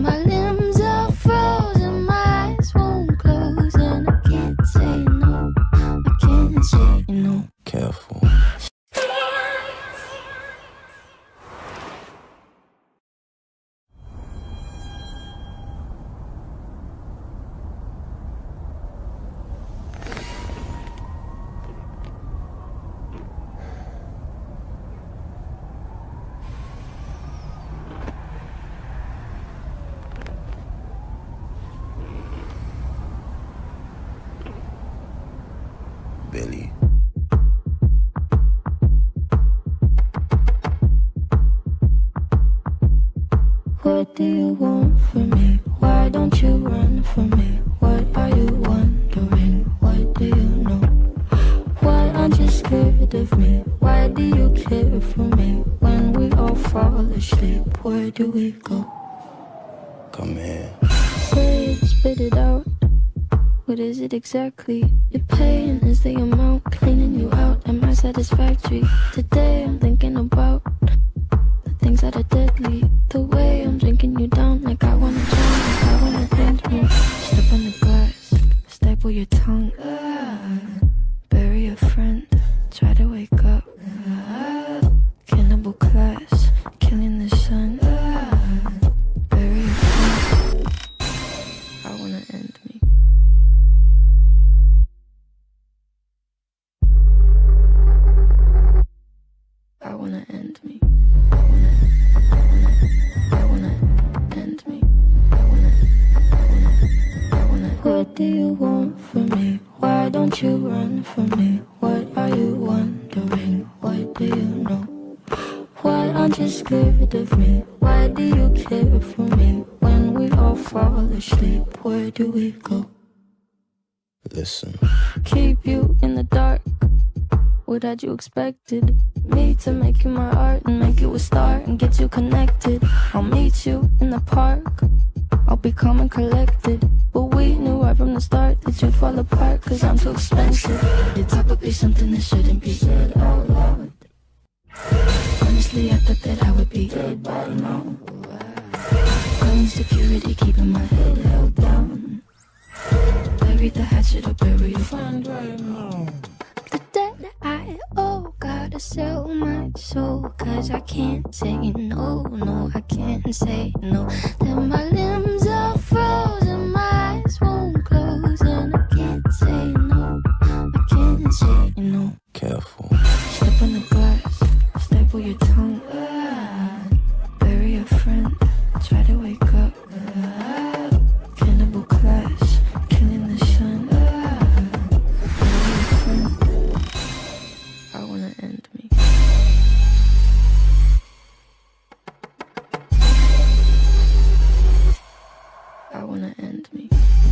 my limbs are frozen, my eyes won't close, and I can't say no, I can't say no. Careful. Billy. What do you want from me? Why don't you run from me? What are you wondering? What do you know? Why aren't you scared of me? Why do you care for me? When we all fall asleep, where do we go? Come here. Say it, spit it out. What is it exactly? Your pain is the amount cleaning you out. Am I satisfactory? Today I'm thinking about the things that are deadly. The way I'm drinking you down, like I wanna drown, like I wanna end me. Step on the glass, staple your tongue. Bury a friend, try to wake up. Cannibal class, killing the sun. Bury a friend, I wanna end me. I wanna end me. I wanna end me. What do you want from me? Why don't you run from me? What are you wondering? What do you know? Why aren't you scared of me? Why do you care for me? When we all fall asleep, where do we go? Listen. Keep you in the dark. What had you expected? Me to make you my art and make you a star and get you connected. I'll meet you in the park. I'll be calm and collected. But we knew right from the start that you'd fall apart, cause I'm too expensive. Your talk would be something that shouldn't be said out loud. Honestly, I thought that I would be dead by now. Calling security, keeping my head held down. Bury the hatchet or bury your friend right now. The debt I owe, gotta sell my soul, cause I can't say no, no, I can't say no. Then my limbs are frozen, my eyes won't close, and I can't say no, I can't say no. Careful. Step on the glass, staple your tongue. Bury a friend, try to wake up. Cannibal class, killing the sun. Bury a friend, I wanna end me. I wanna end me.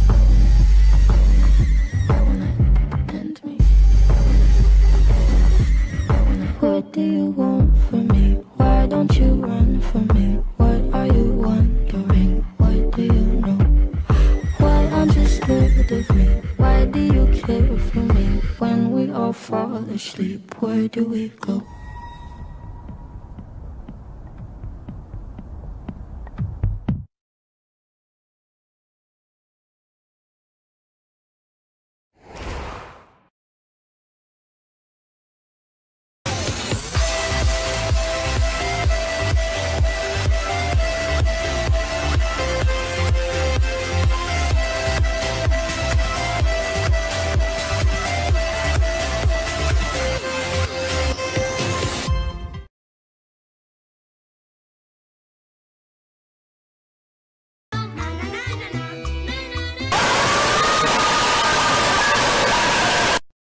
I wanna end me. What do you want from me? Why don't you run from me? What are you wondering? What do you know? Why aren't you scared of me? Why do you care for me? When we all fall asleep, where do we go?